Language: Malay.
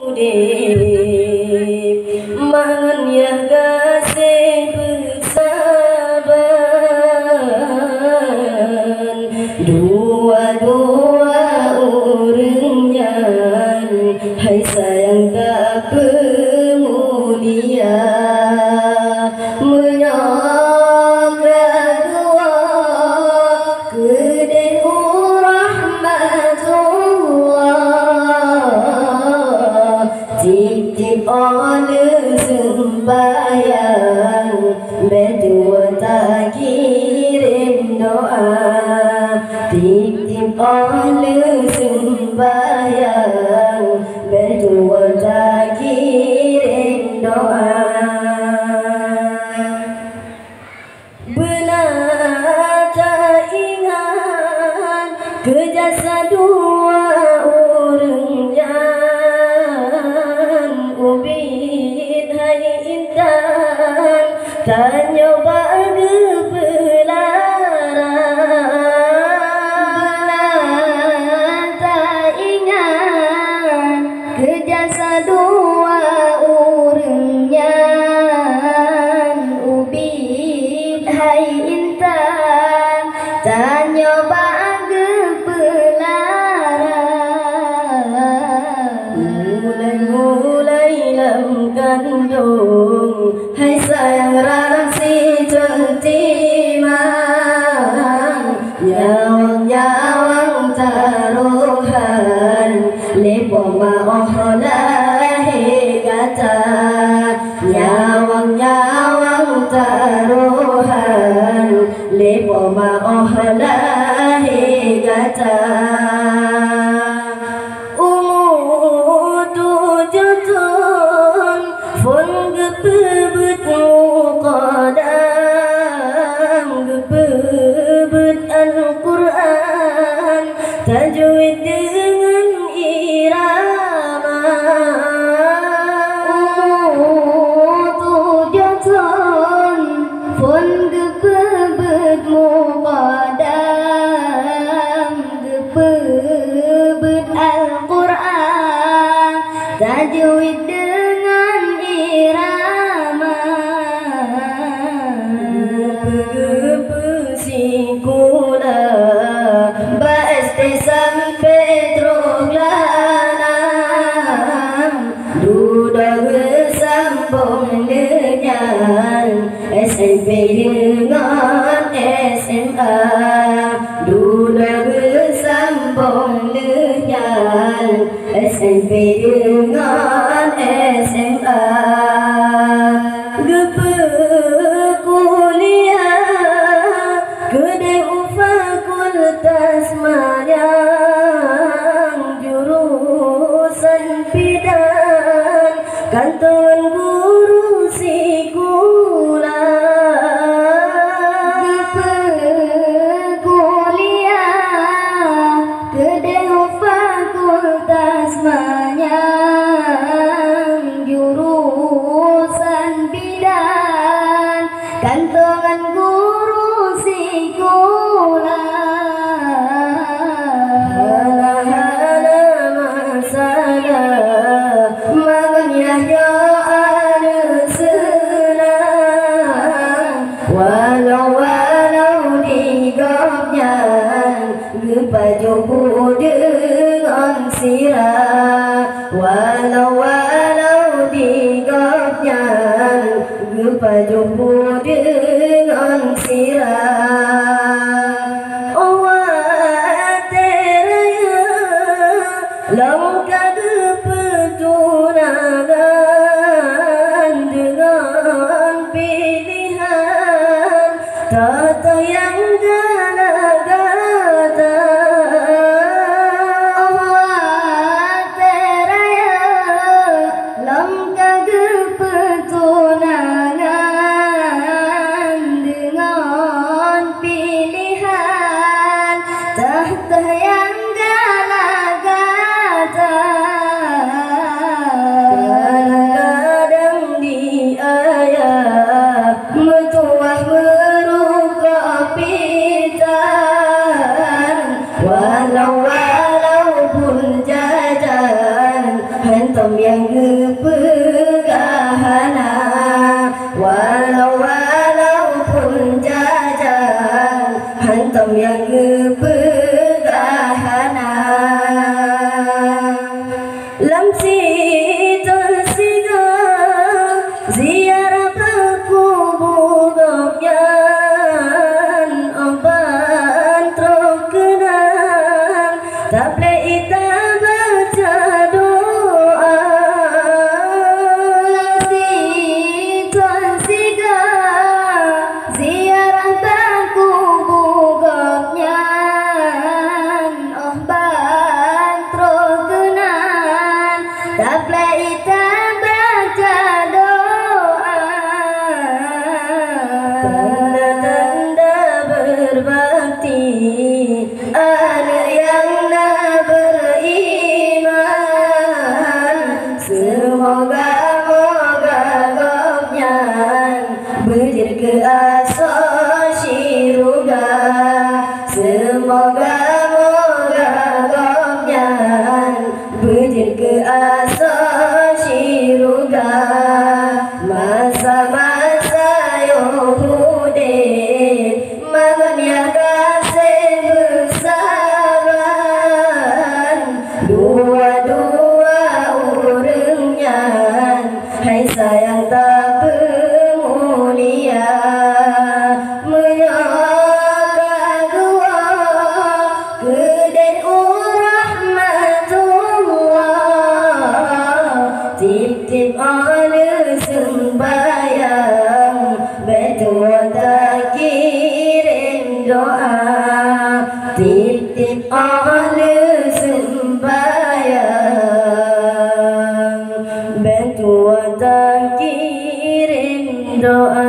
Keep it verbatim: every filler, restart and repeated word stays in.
mangan ya kasih bersaban dua-dua urangnya hai sayang tak pemulia menyokra dua kedai rahmatullah titip oleh sembahyang berdua tak kirim doa titip oleh sembahyang berdua tak kirim doa benar tak ingat kejasa dua orangnya ubin hai intan tak nyoba benar tak ingat kejasa dua orangnya ubin hai intan tak nyoba kandung hai sayang rasi tertimang nyawang-nyawang taruhan lepo ma'ohlahi kata nyawang-nyawang taruhan lepo ma'ohlahi kata Fon gepebet muqadam gepebet Al-Quran tajwid dengan irama tujuan fon gepebet muqadam gepebet Al-Quran tajwid sampai teroglanam duduk bersambung dengan S M P dengan S M A duduk bersambung dengan S M P dengan S M A gepe kuliah kedai fakultas Mayang jurusan bidan kantongan guru sikula kuliah kedai fakultas Mayang jurusan bidan kantongan guru sikula walau-walau digapnya gepajoku dengan sirah walau-walau digapnya gepajoku dengan sirah oh teraya langkah kepetunangan dengan pilihan tata yang gala-gala oh teraya langkah kepetunangan dengan yang kepegahana, walau walaupun jajan hantam yang kepegahana. Lam situl siga ziarah berkubur oban terkenal tak boleh ita baca doa. Lam situl siga ziarah berkubur oban terkenal tak boleh ita baca doa. Tanda-tanda berbakti ada yang nak beriman, semoga-moga gopnya berjaya ke asal syurga. Semoga-moga gopnya berjaya ke asal syurga. Masa-masa Yahudi mengenai kasih bersabar, dua-dua orangnya hai sayang tak bermulia. Menyokong dua kedai rahmatullah, tip-tip ala sembahyang, betul tak kirim doa. Tip-tip ala sembahyang, betul tak kirim doa.